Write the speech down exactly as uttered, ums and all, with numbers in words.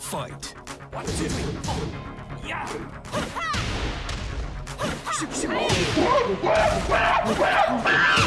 Fight. One, two, three, four. Yeah. Shoot, shoot.